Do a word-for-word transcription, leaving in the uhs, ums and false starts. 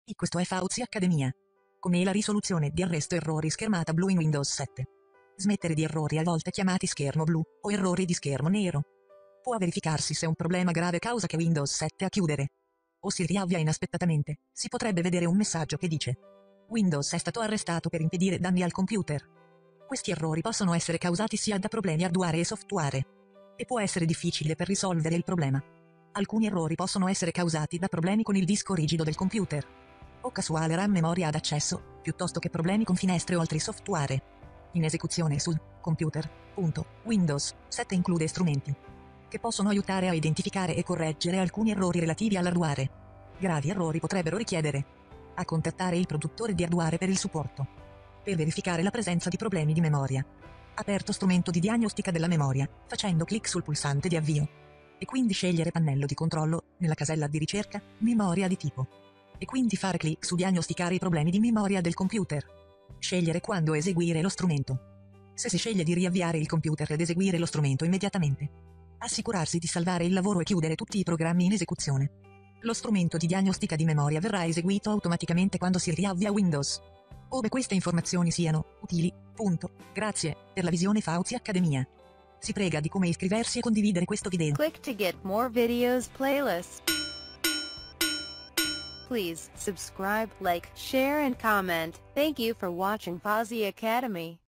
E questo è Fauci Accademia. Come la risoluzione di arresto errori schermata blu in Windows sette. Smettere di errori a volte chiamati schermo blu o errori di schermo nero. Può verificarsi se un problema grave causa che Windows sette a chiudere o si riavvia inaspettatamente. Si potrebbe vedere un messaggio che dice: Windows è stato arrestato per impedire danni al computer. Questi errori possono essere causati sia da problemi hardware e software, e può essere difficile per risolvere il problema. Alcuni errori possono essere causati da problemi con il disco rigido del computer o casuale RAM memoria ad accesso, piuttosto che problemi con finestre o altri software in esecuzione sul computer. Punto. Windows sette include strumenti che possono aiutare a identificare e correggere alcuni errori relativi all'hardware. Gravi errori potrebbero richiedere a contattare il produttore di hardware per il supporto per verificare la presenza di problemi di memoria. Aperto strumento di diagnostica della memoria, facendo clic sul pulsante di avvio e quindi scegliere pannello di controllo nella casella di ricerca memoria di tipo e quindi fare clic su diagnosticare i problemi di memoria del computer. Scegliere quando eseguire lo strumento. Se si sceglie di riavviare il computer ed eseguire lo strumento immediatamente. Assicurarsi di salvare il lavoro e chiudere tutti i programmi in esecuzione. Lo strumento di diagnostica di memoria verrà eseguito automaticamente quando si riavvia Windows. Ove queste informazioni siano utili. Punto. Grazie per la visione Fauci Accademia. Si prega di come iscriversi e condividere questo video. Click to get more videos playlists. Please subscribe, like, share and comment. Thank you for watching Fauci Academy.